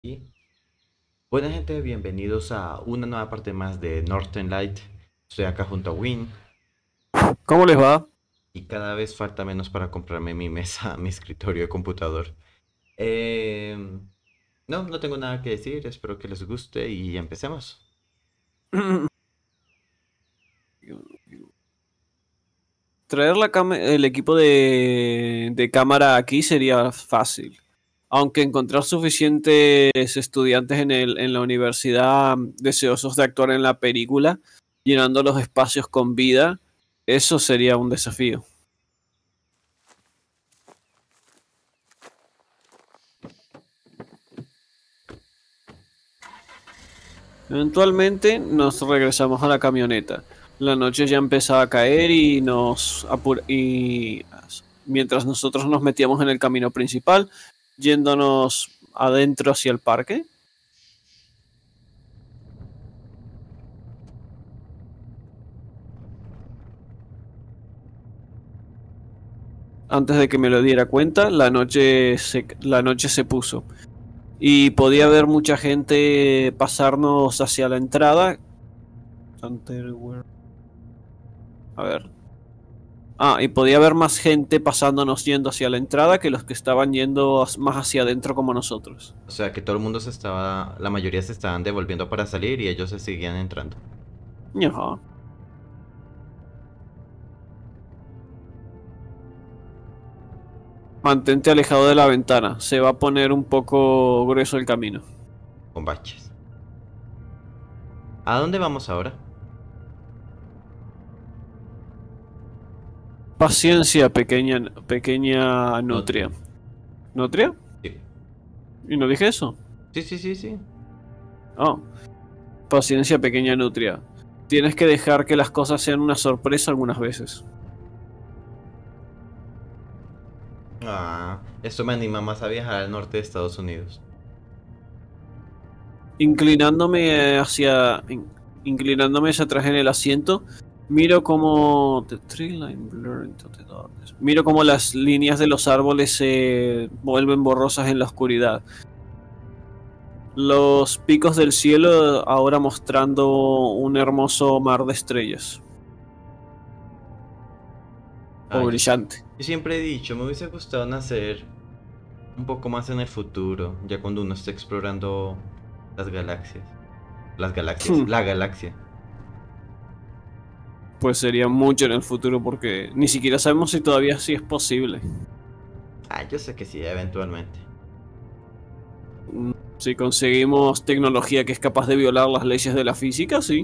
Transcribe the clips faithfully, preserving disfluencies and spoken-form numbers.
Y buena gente, bienvenidos a una nueva parte más de Northern Light. Estoy acá junto a Win ¿Cómo les va? y cada vez falta menos para comprarme mi mesa, mi escritorio de computador. Eh, no, no tengo nada que decir, espero que les guste y empecemos. Traer la cam- el equipo de, de cámara aquí sería fácil. Aunque encontrar suficientes estudiantes en, el, en la universidad deseosos de actuar en la película, llenando los espacios con vida, eso sería un desafío. Eventualmente nos regresamos a la camioneta. La noche ya empezaba a caer y nos apur y mientras nosotros nos metíamos en el camino principal, yéndonos adentro hacia el parque. Antes de que me lo diera cuenta, la noche se, la noche se puso y podía ver mucha gente pasarnos hacia la entrada. A ver. Ah, y podía haber más gente pasándonos yendo hacia la entrada que los que estaban yendo más hacia adentro como nosotros. O sea que todo el mundo se estaba, la mayoría se estaban devolviendo para salir y ellos se seguían entrando. Ajá. Mantente alejado de la ventana, se va a poner un poco grueso el camino. Con baches. ¿A dónde vamos ahora? Paciencia, pequeña, pequeña nutria. Nutria. ¿Nutria? Sí, ¿Y no dije eso? sí, sí, sí, sí. Oh, paciencia, pequeña nutria. Tienes que dejar que las cosas sean una sorpresa algunas veces. Ah, esto me anima más a viajar al norte de Estados Unidos. Inclinándome hacia. in- inclinándome hacia atrás en el asiento, miro como. The tree line blur into the darkness. Miro como las líneas de los árboles se vuelven borrosas en la oscuridad. Los picos del cielo ahora mostrando un hermoso mar de estrellas. O Ah, yo, brillante. yo siempre he dicho, me hubiese gustado nacer un poco más en el futuro, ya cuando uno esté explorando las galaxias. Las galaxias, Hmm, la galaxia. Pues sería mucho en el futuro porque ni siquiera sabemos si todavía sí es posible. Ah, yo sé que sí, eventualmente. Mm, Si conseguimos tecnología que es capaz de violar las leyes de la física, sí.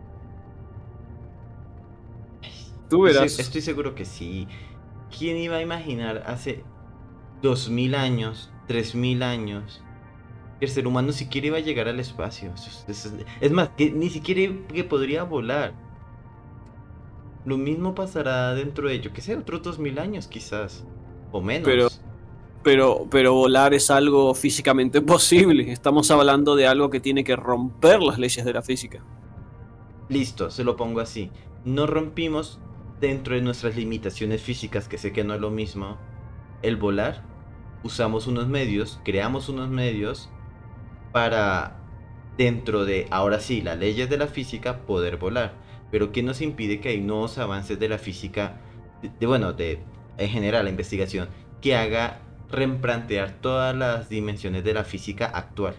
Tú Estoy, se- verás. estoy seguro que sí. ¿Quién iba a imaginar hace dos mil años, tres mil años, que el ser humano siquiera iba a llegar al espacio? Es, es- es más, que ni siquiera que podría volar. Lo mismo pasará dentro de ello, que sea otros dos mil años quizás, o Pero, menos. pero, pero volar es algo físicamente posible. Estamos hablando de algo que tiene que romper las leyes de la física. Listo, se lo pongo así. No rompimos dentro de nuestras limitaciones físicas, que sé que no es lo mismo, el volar. Usamos unos medios, creamos unos medios para, dentro de, ahora sí, las leyes de la física, poder volar. Pero ¿qué nos impide que hay nuevos avances de la física, de, de, bueno, de en general la investigación, que haga replantear todas las dimensiones de la física actual?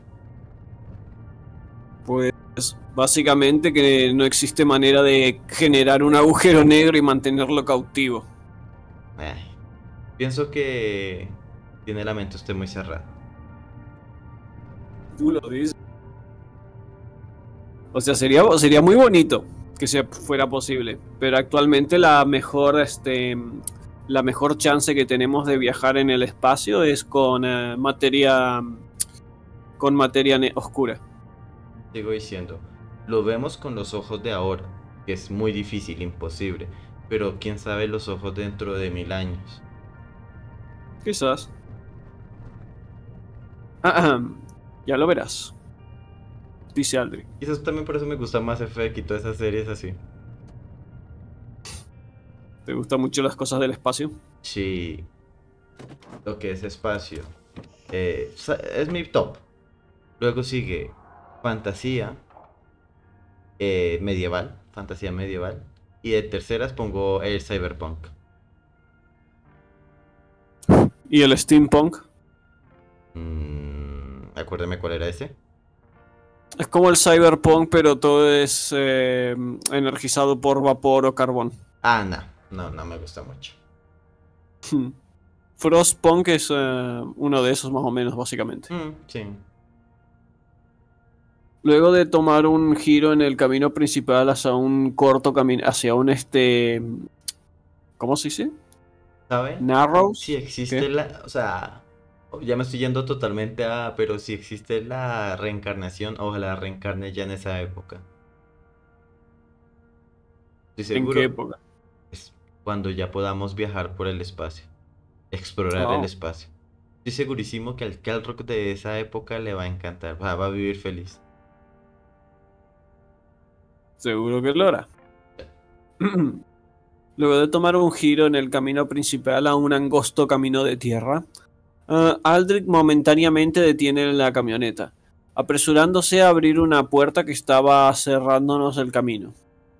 Pues básicamente que no existe manera de generar un agujero negro y mantenerlo cautivo. Ay, pienso que tiene la mente usted muy cerrada. Tú lo dices. O sea, sería, sería muy bonito que se fuera posible, pero actualmente la mejor, este, la mejor chance que tenemos de viajar en el espacio es con eh, materia, con materia oscura. Sigo diciendo, lo vemos con los ojos de ahora, que es muy difícil, imposible, pero quién sabe los ojos dentro de mil años. Quizás. Ya lo verás, dice Aldrich. Quizás también por eso me gusta más Effect y todas esas series así. ¿Te gustan mucho las cosas del espacio? Sí, lo que es espacio. Eh, sa- es mi top. Luego sigue fantasía eh, medieval, fantasía medieval. Y de terceras pongo el cyberpunk. ¿Y el steampunk? Mm, acuérdame cuál era ese. Es como el cyberpunk, pero todo es eh, energizado por vapor o carbón. Ah, no, no, no me gusta mucho. Frostpunk es eh, uno de esos más o menos, básicamente. Mm, sí. Luego de tomar un giro en el camino principal hacia un corto camino, hacia un este, ¿cómo se dice? ¿Sabe? Si Narrows. existe ¿Qué? la, o sea, ya me estoy yendo totalmente a, pero si existe la reencarnación, ojalá reencarne ya en esa época. Estoy ¿En qué seguro, época? es cuando ya podamos viajar por el espacio, explorar el Oh, espacio. Estoy segurísimo que al Calrock de esa época le va a encantar, va, va a vivir feliz. seguro que lo hará. Luego de tomar un giro en el camino principal a un angosto camino de tierra, uh, Aldrich momentáneamente detiene la camioneta, apresurándose a abrir una puerta que estaba cerrándonos el camino.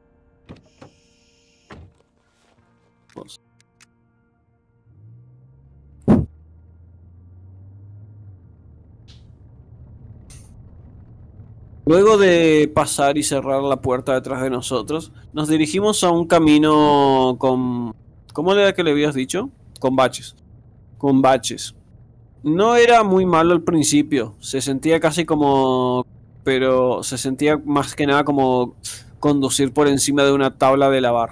Luego de pasar y cerrar la puerta detrás de nosotros, nos dirigimos a un camino con... ¿Cómo era que le habías dicho? Con baches. Con baches. No era muy malo al principio, se sentía casi como... pero se sentía más que nada como conducir por encima de una tabla de lavar.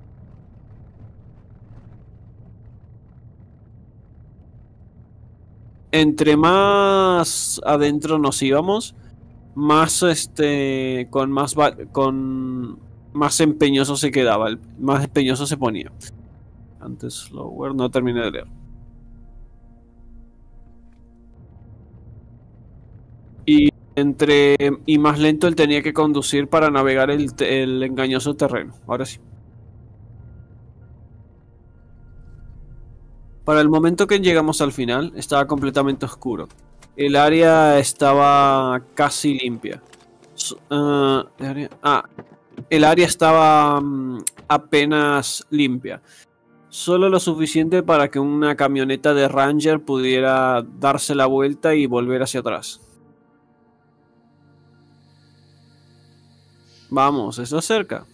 Entre más adentro nos íbamos, más este con más va- con más empeñoso se quedaba, el- más empeñoso se ponía. Antes slower, no terminé de leer. Y entre y más lento él tenía que conducir para navegar el, te- el engañoso terreno. Ahora sí. Para el momento que llegamos al final, estaba completamente oscuro. El área estaba casi limpia. S- ah, el área- ah, el área estaba mm, apenas limpia. Solo lo suficiente para que una camioneta de Ranger pudiera darse la vuelta y volver hacia atrás. Vamos, está cerca.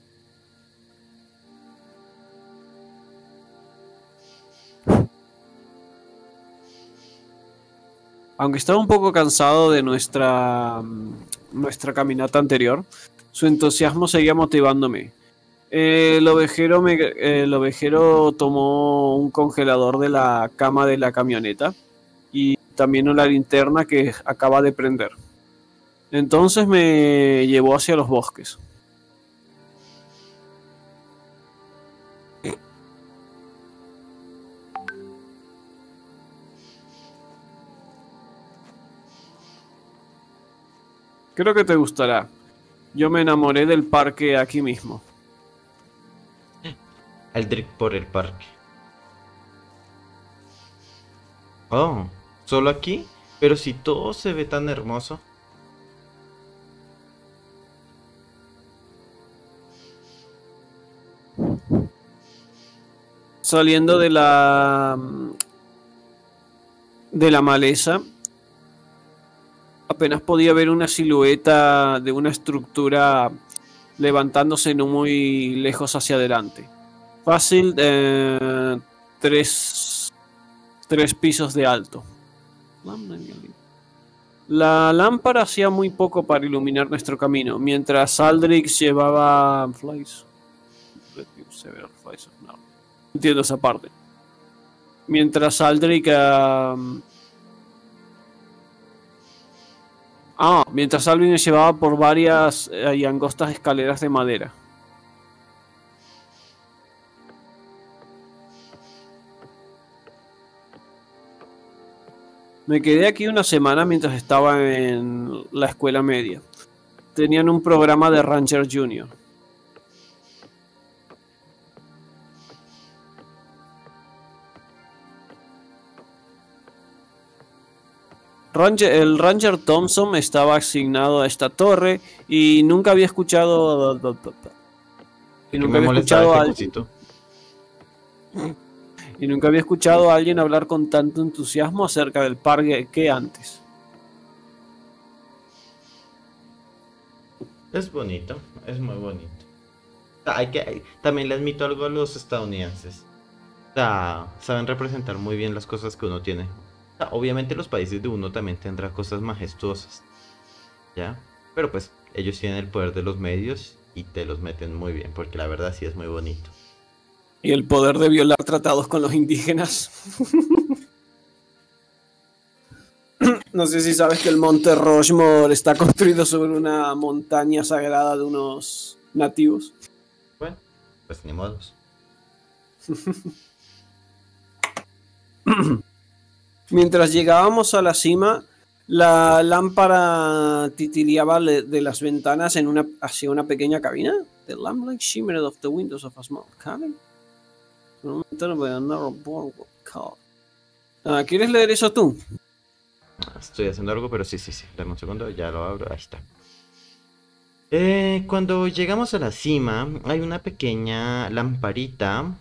Aunque estaba un poco cansado de nuestra, mm, nuestra caminata anterior, su entusiasmo seguía motivándome. El ovejero, me- el ovejero tomó un congelador de la cama de la camioneta y también una linterna que acaba de prender. Entonces me llevó hacia los bosques. Creo que te gustará. Yo me enamoré del parque aquí mismo. Aldrich por el parque. Oh, ¿solo aquí? Pero si todo se ve tan hermoso. Saliendo de la de la maleza, apenas podía ver una silueta de una estructura levantándose no muy lejos hacia adelante. Fácil, eh, tres, tres pisos de alto. La lámpara hacía muy poco para iluminar nuestro camino, mientras Aldrich llevaba flies. No entiendo esa parte. Mientras Aldrich uh, ah, mientras Alvin me llevaba por varias eh, y angostas escaleras de madera. Me quedé aquí una semana mientras estaba en la escuela media. Tenían un programa de Ranger Junior. Ranger, el Ranger Thompson estaba asignado a esta torre y nunca había escuchado... Y nunca había escuchado a alguien, y nunca había escuchado a alguien hablar con tanto entusiasmo acerca del parque que antes. Es bonito, es muy bonito. Hay que, hay- también le admito algo a los estadounidenses. O sea, saben representar muy bien las cosas que uno tiene. O sea, obviamente los países de uno también tendrá cosas majestuosas, ¿ya? Pero pues ellos tienen el poder de los medios y te los meten muy bien, porque la verdad sí es muy bonito. Y el poder de violar tratados con los indígenas. No sé si sabes que el monte Rushmore está construido sobre una montaña sagrada de unos nativos. Bueno, pues ni modos. Mientras llegábamos a la cima, la lámpara titileaba le- de las ventanas en una, hacia una pequeña cabina. The lamplight shimmered off the windows of a small cabin. Ah, ¿quieres leer eso tú? Estoy haciendo algo, pero sí, sí, sí. Dame un segundo, ya lo abro. Ahí está. Eh, cuando llegamos a la cima, hay una pequeña lamparita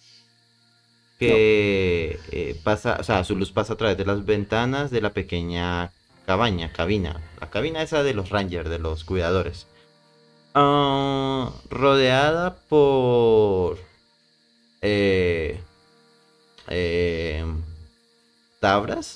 que eh, pasa, o sea, su luz pasa a través de las ventanas de la pequeña cabaña, cabina. La cabina esa de los Rangers, de los cuidadores. Ah, rodeada por eh, eh, tabras.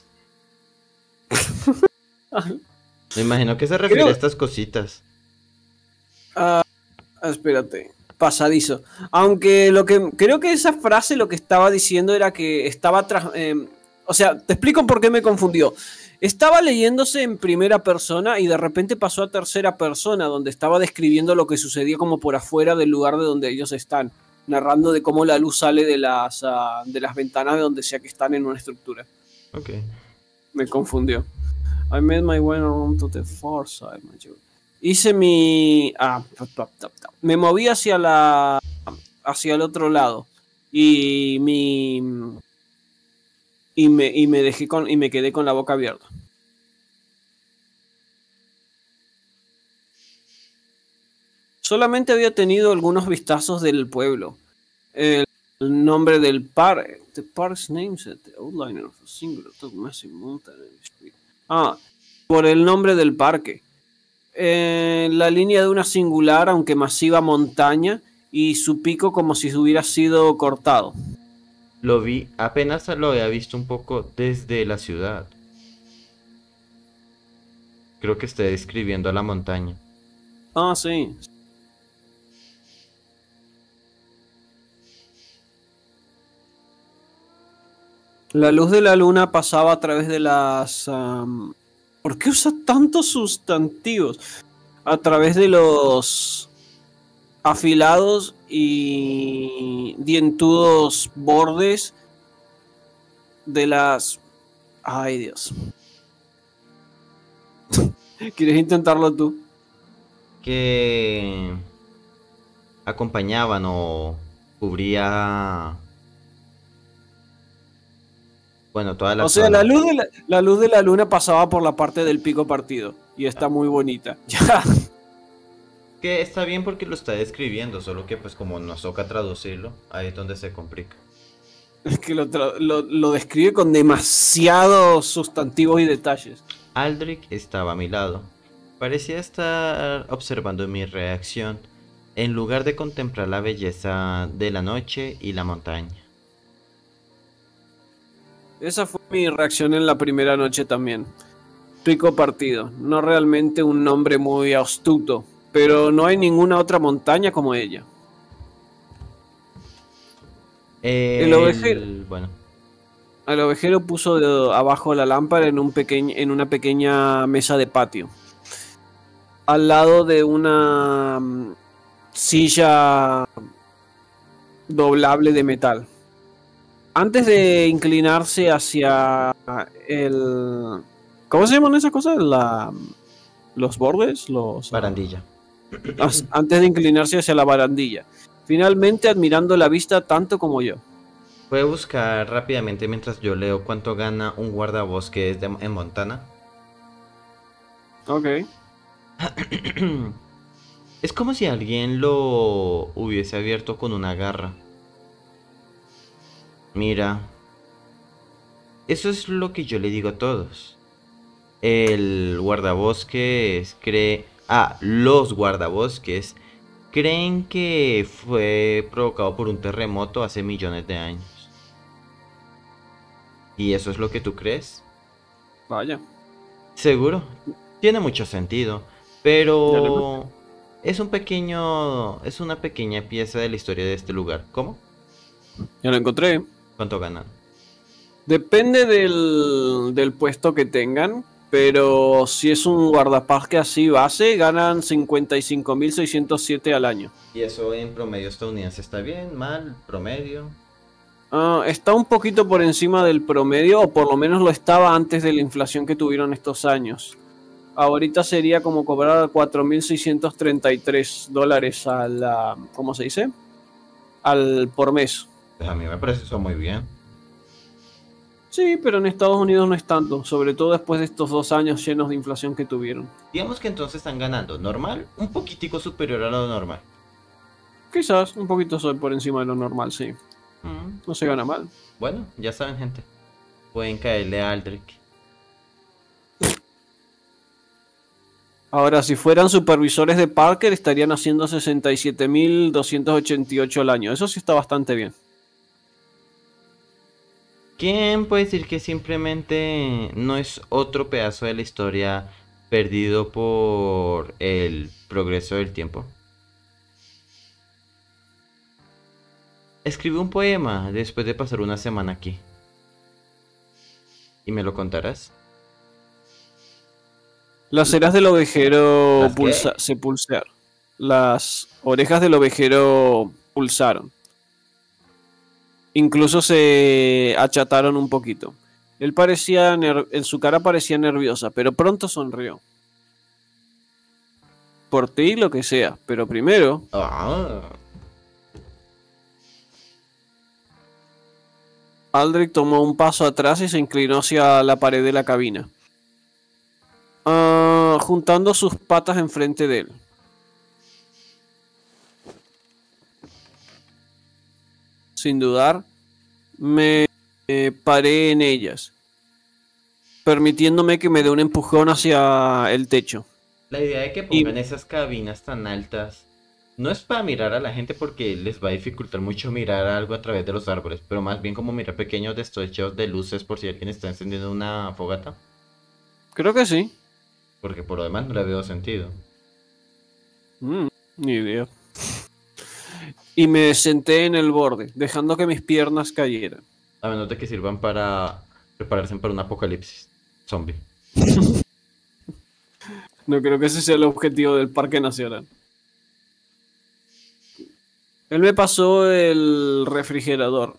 Me imagino que se refiere Creo- a estas cositas. Ah, espérate, pasadizo. Aunque lo que creo que esa frase lo que estaba diciendo era que estaba tras, eh, o sea, te explico por qué me confundió. Estaba leyéndose en primera persona y de repente pasó a tercera persona, donde estaba describiendo lo que sucedía como por afuera del lugar de donde ellos están, narrando de cómo la luz sale de las, ah, de las ventanas de donde sea que están en una estructura. Ok. Me confundió. I made my way around to the far side, my dude. Hice mi... Ah, tap, tap, tap, tap. Me moví hacia la... hacia el otro lado. Y mi... Y me, y me dejé con... y me quedé con la boca abierta. Solamente había tenido algunos vistazos del pueblo. El, el nombre del parque. The park's name set the outliner of a singular tall massive mountain in the street. Ah, por el nombre del parque. Eh, la línea de una singular, aunque masiva montaña, y su pico como si hubiera sido cortado. Lo vi, apenas lo había visto un poco desde la ciudad. Creo que está describiendo a la montaña. Ah, sí. La luz de la luna pasaba a través de las... am, ¿por qué usa tantos sustantivos? A través de los afilados y dientudos bordes de las... Ay, Dios. ¿Quieres intentarlo tú? Que acompañaban o cubría, bueno, toda la O sea, zona. la luz, de la, la luz de la luna pasaba por la parte del pico partido. Y está muy bonita. Ya. Que está bien porque lo está describiendo, solo que pues como nos toca traducirlo, ahí es donde se complica. Es que lo, tra- lo, lo describe con demasiados sustantivos y detalles. Aldrich estaba a mi lado. Parecía estar observando mi reacción, en lugar de contemplar la belleza de la noche y la montaña. Esa fue mi reacción en la primera noche también. Pico partido. No realmente un nombre muy astuto. Pero no hay ninguna otra montaña como ella. El, ovejero. Bueno, El ovejero puso de- abajo la lámpara en, un pequeñ- en una pequeña mesa de patio. Al lado de una mm, silla doblable de metal. Antes de inclinarse hacia el... ¿Cómo se llaman esas cosas? La, los bordes, los... barandilla. as- Antes de inclinarse hacia la barandilla. Finalmente admirando la vista tanto como yo. Voy a buscar rápidamente mientras yo leo cuánto gana un guardabosques de- en Montana. Ok. Es como si alguien lo hubiese abierto con una garra. Mira, eso es lo que yo le digo a todos. El guardabosques cree... Ah, los guardabosques creen que fue provocado por un terremoto hace millones de años. ¿Y eso es lo que tú crees? Vaya, Seguro. Tiene mucho sentido. ya lo encontré. Pero... Es un pequeño... Es una pequeña pieza de la historia de este lugar. ¿Cómo? Ya lo encontré. ¿Cuánto ganan? Depende del, del puesto que tengan, pero si es un guardaparque así base, ganan cincuenta y cinco mil seiscientos siete al año. ¿Y eso en promedio estadounidense está bien? ¿Mal? ¿Promedio? Ah, está un poquito por encima del promedio, o por lo menos lo estaba antes de la inflación que tuvieron estos años. Ahorita sería como cobrar cuatro mil seiscientos treinta y tres dólares al, ah, ¿cómo se dice? Al por mes. Pues a mí me parece eso muy bien. Sí, pero en Estados Unidos no es tanto, sobre todo después de estos dos años llenos de inflación que tuvieron. Digamos que entonces están ganando normal, un poquitico superior a lo normal. Quizás un poquito soy por encima de lo normal, sí. Mm, No se gana mal. Bueno, ya saben, gente. Pueden caerle a Aldrich. Ahora, si fueran supervisores de Parker, estarían haciendo sesenta y siete mil doscientos ochenta y ocho al año. Eso sí está bastante bien. ¿Quién puede decir que simplemente no es otro pedazo de la historia perdido por el progreso del tiempo? Escribí un poema después de pasar una semana aquí. ¿Y me lo contarás? Las ceras del ovejero ¿Las pulsa qué? se pulsaron. Las orejas del ovejero pulsaron. Incluso se achataron un poquito. Él parecía, en su cara parecía nerviosa, pero pronto sonrió. Por ti lo que sea, pero primero, Ah, Aldrich tomó un paso atrás y se inclinó hacia la pared de la cabina, uh, juntando sus patas enfrente de él. Sin dudar, me eh, paré en ellas, permitiéndome que me dé un empujón hacia el techo. la idea de que pongan Y esas cabinas tan altas no es para mirar a la gente porque les va a dificultar mucho mirar algo a través de los árboles, pero más bien como mirar pequeños destellos de luces por si alguien está encendiendo una fogata, creo que sí. porque por lo demás no le veo sentido. Mm, ni idea. Y me senté en el borde, dejando que mis piernas cayeran. A menos de que sirvan para prepararse para un apocalipsis zombie. No creo que ese sea el objetivo del Parque Nacional. Él me pasó el refrigerador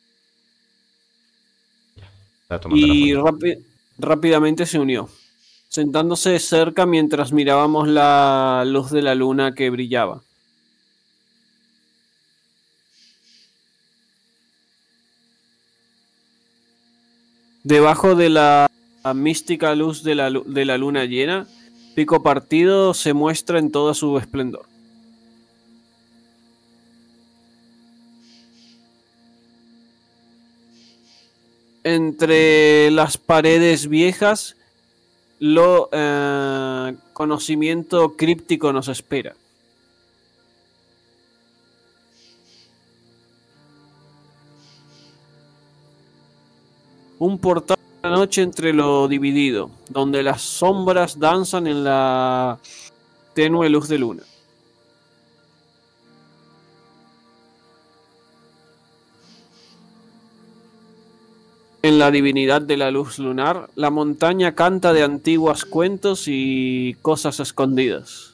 Está tomando la y foto. rápi- rápidamente se unió, sentándose cerca mientras mirábamos la luz de la luna que brillaba. Debajo de la mística luz de la, lu- de la luna llena, Pico Partido se muestra en todo su esplendor. Entre las paredes viejas, lo eh, conocimiento críptico nos espera. Un portal de la noche entre lo dividido, donde las sombras danzan en la tenue luz de luna. En la divinidad de la luz lunar, la montaña canta de antiguos cuentos y cosas escondidas.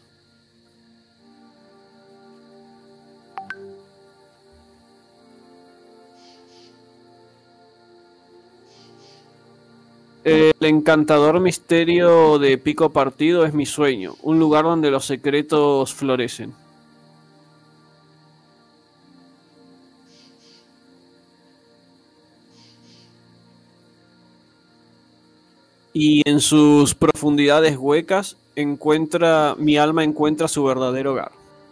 El encantador misterio de Pico Partido es mi sueño, un lugar donde los secretos florecen. y en sus profundidades huecas encuentra, mi alma encuentra su verdadero hogar.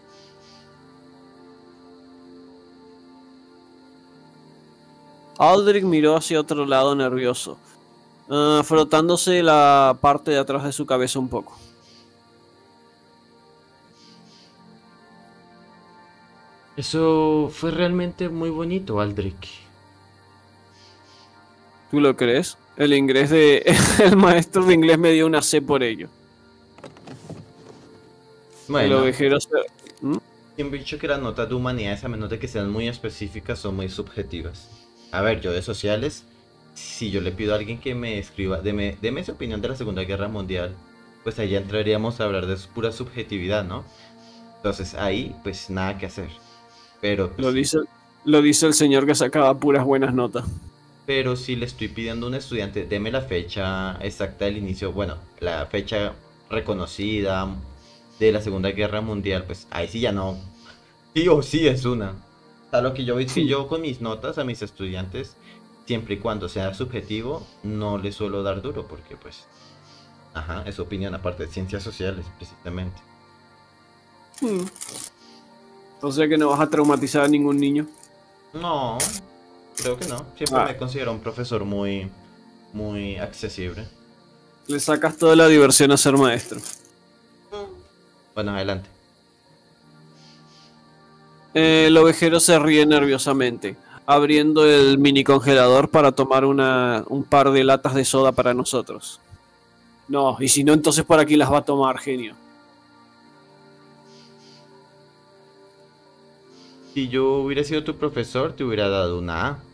Aldrich miró hacia otro lado nervioso, uh, frotándose la parte de atrás de su cabeza un poco. Eso fue realmente muy bonito, Aldrich. ¿Tú lo crees? El inglés de el maestro de inglés me dio una C por ello. Bueno, el ovejero se... ¿Mm? siempre he dicho que las notas de humanidades, a menos de que sean muy específicas, son muy subjetivas. A ver, yo de sociales, si yo le pido a alguien que me escriba, deme, deme su opinión de la Segunda Guerra Mundial, pues ahí ya entraríamos a hablar de pura subjetividad, ¿no? Entonces ahí, pues nada que hacer. Pero, pues, Lo sí. dice, lo dice el señor que sacaba puras buenas notas. Pero si le estoy pidiendo a un estudiante, deme la fecha exacta del inicio, bueno, la fecha reconocida de la Segunda Guerra Mundial, pues ahí sí ya no. Sí o sí es una. O sea, lo que yo es que yo con mis notas a mis estudiantes, siempre y cuando sea subjetivo, no les suelo dar duro, porque pues, ajá, es su opinión, aparte de ciencias sociales, precisamente. Hmm. O sea que no vas a traumatizar a ningún niño. No, creo que no. Siempre Ah, me considero un profesor muy, muy accesible. le sacas toda la diversión a ser maestro. Bueno, adelante. Eh, el ovejero se ríe nerviosamente, abriendo el mini congelador para tomar una, un par de latas de soda para nosotros. No, y si no, entonces por aquí las va a tomar, genio. Si yo hubiera sido tu profesor, te hubiera dado una A.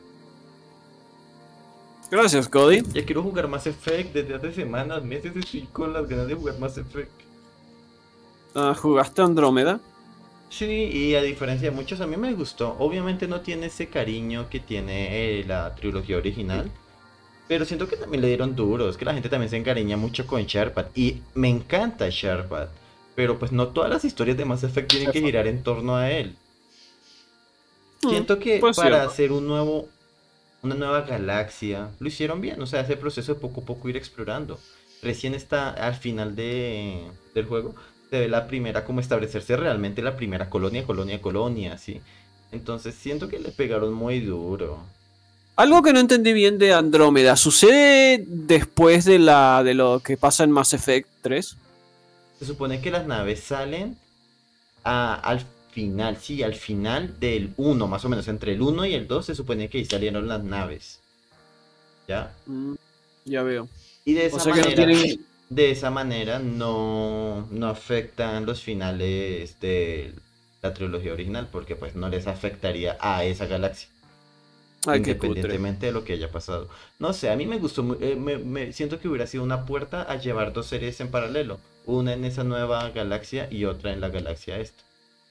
Gracias, Cody. Ya quiero jugar Mass Effect desde hace semanas, meses estoy con las ganas de jugar Mass Effect. Uh, ¿Jugaste Andrómeda? Sí, y a diferencia de muchos, a mí me gustó. Obviamente no tiene ese cariño que tiene eh, la trilogía original. Pero siento que también le dieron duro. Es que la gente también se encariña mucho con Shepard. Y me encanta Shepard. Pero pues no todas las historias de Mass Effect tienen que girar en torno a él. Siento que Pues para cierto. hacer un nuevo, una nueva galaxia, lo hicieron bien. O sea, ese proceso de poco a poco ir explorando. Recién está al final de, del juego, se ve la primera, como establecerse realmente la primera colonia, colonia, colonia, así. Entonces siento que le pegaron muy duro. Algo que no entendí bien de Andrómeda, ¿sucede después de, la, de lo que pasa en Mass Effect tres? Se supone que las naves salen a- al final, sí, al final del uno más o menos, entre el uno y el dos se supone que ahí salieron las naves. ¿Ya? Mm, ya veo. Y de O esa sea que no manera, tienen... de esa manera no, no afectan los finales de la trilogía original, porque pues no les afectaría a esa galaxia, Ay, qué cutre. independientemente de lo que haya pasado. No sé, a mí me gustó, mu- eh, me, me siento que hubiera sido una puerta a llevar dos series en paralelo, una en esa nueva galaxia y otra en la galaxia esta.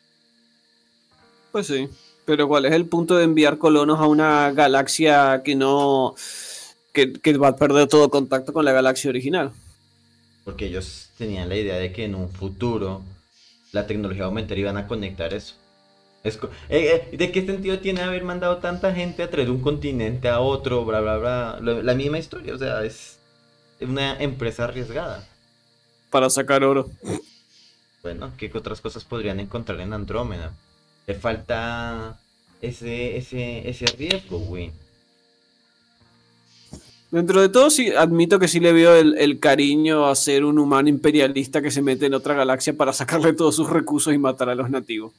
Pues sí. Pero ¿cuál es el punto de enviar colonos a una galaxia que no... que, que va a perder todo contacto con la galaxia original? Porque ellos tenían la idea de que en un futuro la tecnología aumentaría y iban a conectar eso. Es co- eh, eh, ¿de qué sentido tiene haber mandado tanta gente a través de un continente a otro, bla, bla, bla? Lo- La misma historia, o sea, es una empresa arriesgada. Para sacar oro. Bueno, ¿qué otras cosas podrían encontrar en Andrómeda? Le falta ese, ese, ese riesgo, güey. Dentro de todo, sí, admito que sí le veo el, el cariño a ser un humano imperialista que se mete en otra galaxia para sacarle todos sus recursos y matar a los nativos.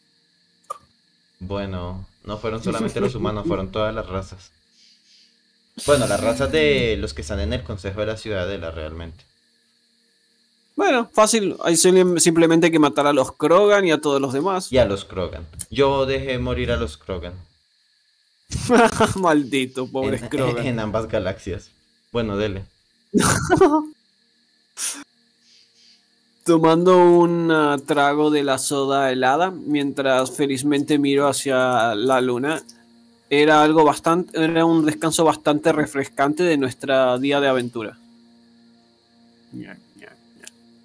Bueno, no fueron solamente los humanos, fueron todas las razas. Bueno, las razas de los que están en el Consejo de la Ciudadela, realmente. Bueno, fácil. Hay sim- simplemente hay que matar a los Krogan y a todos los demás. Y a los Krogan. Yo dejé morir a los Krogan. Maldito, pobres En, Krogan. en ambas galaxias. Bueno, dele. Tomando un ah, trago de la soda helada, mientras felizmente miro hacia la luna, era algo bastante, era un descanso bastante refrescante de nuestra día de aventura. Ña, ña, ña.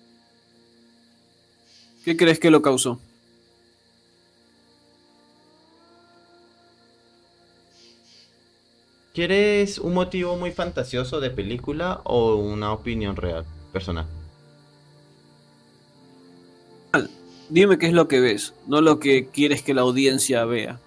¿Qué crees que lo causó? ¿Quieres un motivo muy fantasioso de película o una opinión real, personal? Dime qué es lo que ves, no lo que quieres que la audiencia vea.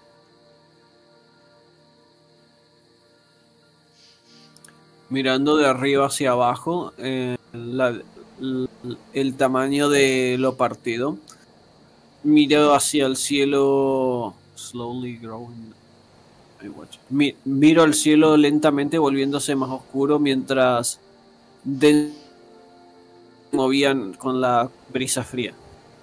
Mirando de arriba hacia abajo, eh, la- l- el tamaño de lo partido. Miro hacia el cielo. Slowly growing. I watch. Mi- miro al cielo lentamente volviéndose más oscuro mientras de movían con la brisa fría.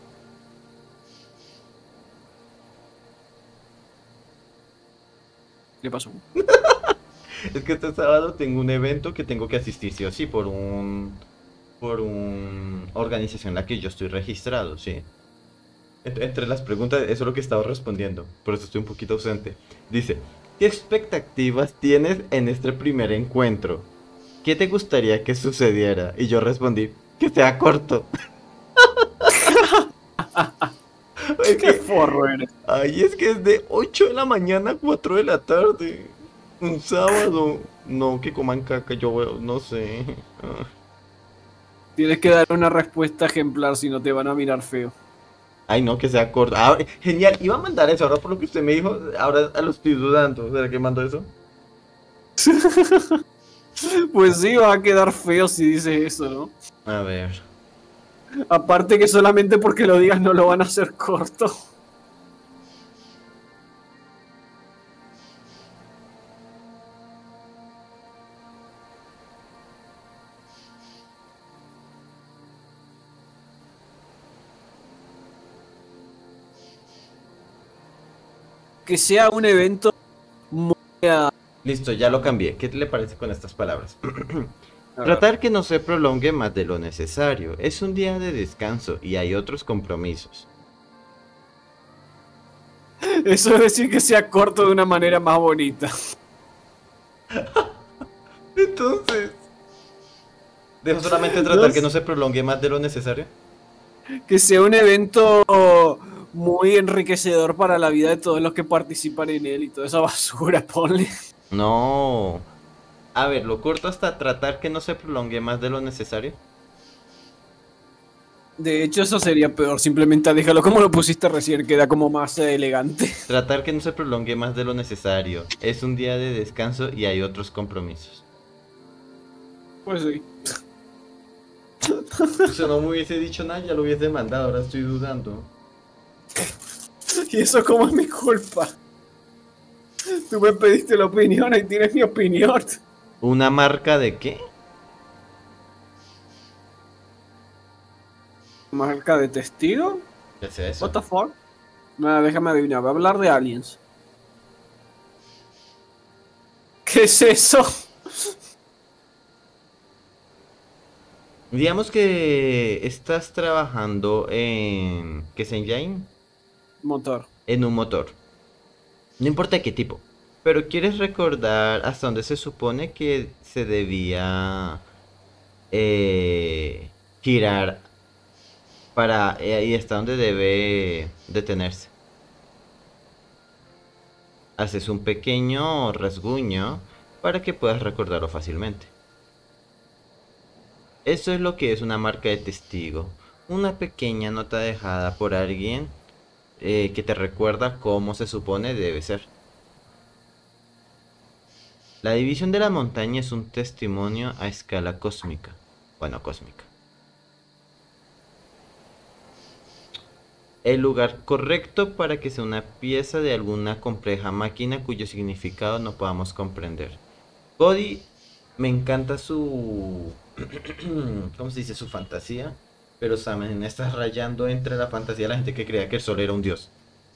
¿Qué pasó? Es que este sábado tengo un evento que tengo que asistir sí o sí por un por una organización en la que yo estoy registrado, sí. Ent- Entre las preguntas, eso es lo que estaba respondiendo, por eso estoy un poquito ausente. Dice, ¿qué expectativas tienes en este primer encuentro? ¿Qué te gustaría que sucediera? Y yo respondí, que sea corto. Es ¡Qué que, forro eres! ay, es que es de ocho de la mañana a cuatro de la tarde. Un sábado. No, que coman caca, yo veo, no sé. Ah. Tienes que dar una respuesta ejemplar si no te van a mirar feo. Ay, no, que sea corto. Ah, genial, iba a mandar eso, ahora por lo que usted me dijo, ahora lo estoy dudando. ¿Será que mando eso? Pues sí, va a quedar feo si dices eso, ¿no? A ver. Aparte que solamente porque lo digas no lo van a hacer corto. Que sea un evento muy... ah, Listo, ya lo cambié. ¿Qué le parece con estas palabras? Tratar que no se prolongue más de lo necesario. Es un día de descanso y hay otros compromisos. Eso es decir que sea corto de una manera más bonita. Entonces, ¿dejo solamente tratar No que sé. no se prolongue más de lo necesario? Que sea un evento muy enriquecedor para la vida de todos los que participan en él y toda esa basura, ponle. No. A ver, lo corto hasta tratar que no se prolongue más de lo necesario. De hecho, eso sería peor. Simplemente déjalo como lo pusiste recién, queda como más eh, elegante. Tratar que no se prolongue más de lo necesario. Es un día de descanso y hay otros compromisos. Pues sí. O sea, no me hubiese dicho nada, ya lo hubiese mandado, ahora estoy dudando. Y eso como es mi culpa. Tú me pediste la opinión y tienes mi opinión. ¿Una marca de qué? ¿Marca de testigo? ¿Qué es eso? What the fuck? Nada, déjame adivinar. Voy a hablar de aliens. ¿Qué es eso? Digamos que estás trabajando en... ¿Qué es engine? Motor. En un motor. No importa qué tipo. Pero quieres recordar hasta dónde se supone que se debía eh, girar para eh, y hasta dónde debe detenerse. Haces un pequeño rasguño para que puedas recordarlo fácilmente. Eso es lo que es una marca de testigo. Una pequeña nota dejada por alguien eh, que te recuerda cómo se supone debe ser. La división de la montaña es un testimonio a escala cósmica. Bueno, cósmica. El lugar correcto para que sea una pieza de alguna compleja máquina cuyo significado no podamos comprender. Cody, me encanta su... ¿Cómo se dice? Su fantasía. Pero Sam, estás rayando entre la fantasía de la gente que creía que el sol era un dios.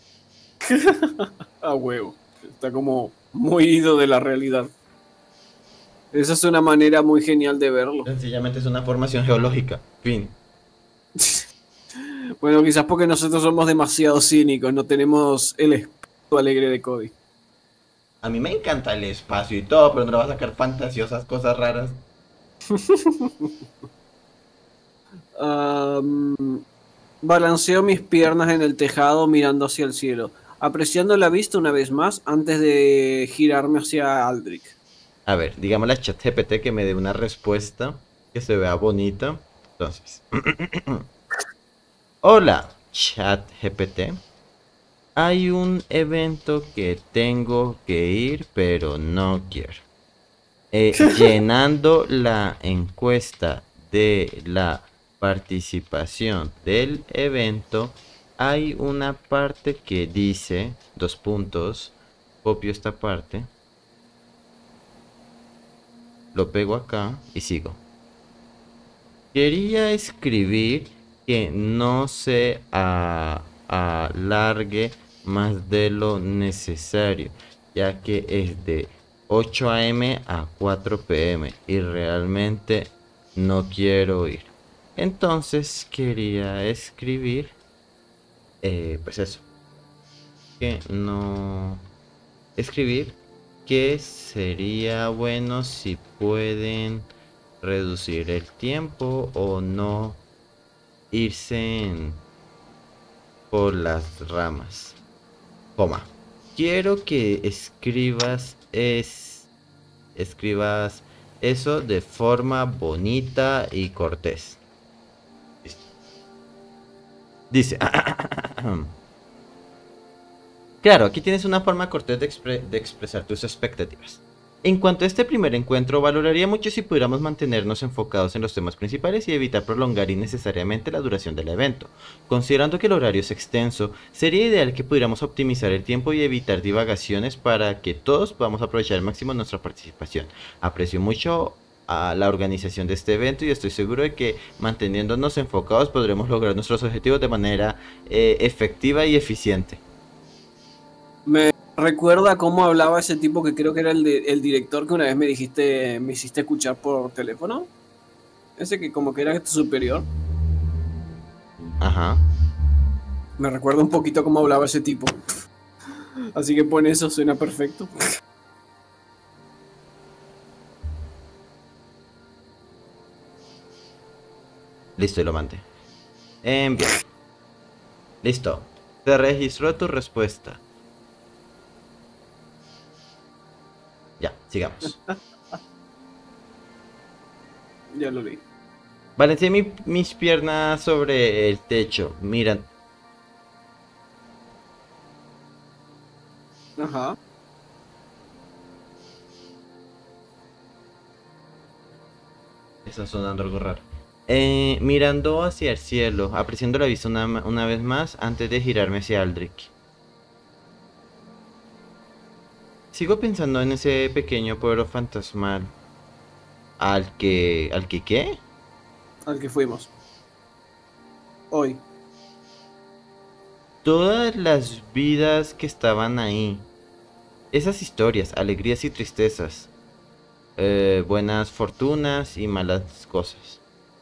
A huevo. Está como muy ido de la realidad. Esa es una manera muy genial de verlo. Sencillamente es una formación geológica. Fin. Bueno, quizás porque nosotros somos demasiado cínicos, no tenemos el espíritu alegre de Cody. A mí me encanta el espacio y todo, pero no le va a sacar fantasiosas cosas raras. Um, balanceo mis piernas en el tejado mirando hacia el cielo, apreciando la vista una vez más antes de girarme hacia Aldrich. A ver, digámosle a ChatGPT que me dé una respuesta que se vea bonita. Entonces, hola, ChatGPT. Hay un evento que tengo que ir, pero no quiero. Eh, llenando la encuesta de la participación del evento, hay una parte que dice, dos puntos, copio esta parte, lo pego acá y sigo. Quería escribir que no se a- alargue más de lo necesario, ya que es de ocho a m a cuatro p m y realmente no quiero ir. Entonces quería escribir, eh, pues eso, que no... Escribir que sería bueno si pueden reducir el tiempo o no irse en- por las ramas. Coma. Quiero que escribas es escribas eso de forma bonita y cortés. Listo. Dice, claro, aquí tienes una forma cortés de, expre- de expresar tus expectativas. En cuanto a este primer encuentro, valoraría mucho si pudiéramos mantenernos enfocados en los temas principales y evitar prolongar innecesariamente la duración del evento. Considerando que el horario es extenso, sería ideal que pudiéramos optimizar el tiempo y evitar divagaciones para que todos podamos aprovechar al máximo nuestra participación. Aprecio mucho a la organización de este evento y estoy seguro de que manteniéndonos enfocados podremos lograr nuestros objetivos de manera eh, efectiva y eficiente. Me recuerda cómo hablaba ese tipo que creo que era el, de- el director que una vez me dijiste, me hiciste escuchar por teléfono. Ese que como que era tu superior. Ajá. Me recuerda un poquito cómo hablaba ese tipo. Así que pone eso, suena perfecto. Listo, y lo mandé. Enviar. Listo. Se registró tu respuesta. Ya, sigamos. Ya lo leí. Balancé mi- mis piernas sobre el techo. Mira, Ajá. está sonando algo raro. Eh, mirando hacia el cielo, apreciando la vista una, una vez más antes de girarme hacia Aldrich. Sigo pensando en ese pequeño pueblo fantasmal. Al que... ¿Al que qué? Al que fuimos. Hoy. Todas las vidas que estaban ahí. Esas historias, alegrías y tristezas. Eh, buenas fortunas y malas cosas.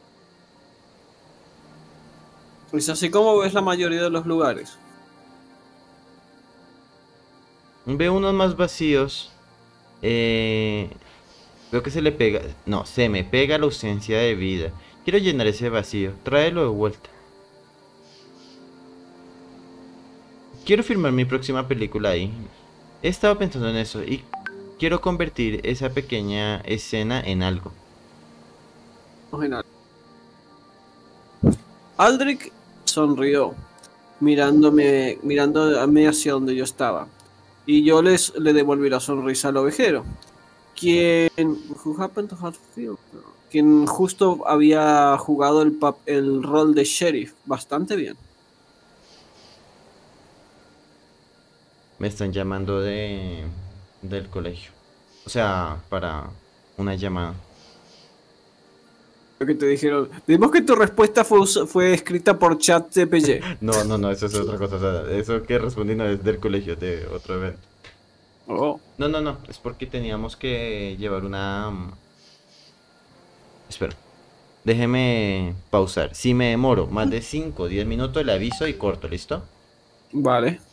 Pues así como ves la mayoría de los lugares. Veo unos más vacíos. Eh, veo que se le pega... No, se me pega la ausencia de vida. Quiero llenar ese vacío. Tráelo de vuelta. Quiero filmar mi próxima película ahí. He estado pensando en eso y quiero convertir esa pequeña escena en algo. Original. Aldrich sonrió, mirándome, mirándome hacia donde yo estaba. Y yo les, le devolví la sonrisa al ovejero, quien, who happened to have feel- quien justo había jugado el, pap- el rol de sheriff bastante bien. Me están llamando de... del colegio. O sea, para una llamada. Lo que te dijeron. Vimos que tu respuesta fue, us- fue escrita por ChatGPT. No, no, no, eso es otra cosa. O sea, eso que respondí no es del colegio, de otro evento. Oh. No, no, no, es porque teníamos que llevar una... mm, Espera, déjeme pausar. Si me demoro más de cinco o diez minutos, le aviso y corto, ¿listo? Vale.